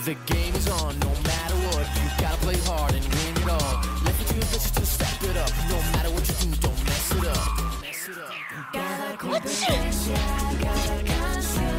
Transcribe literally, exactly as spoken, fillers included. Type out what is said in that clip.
The game is on, no matter what. You gotta play hard and win it all. Life with you and just to step it up. No matter what you do, don't mess it up. Mess it up. Cada competencia, cada canción.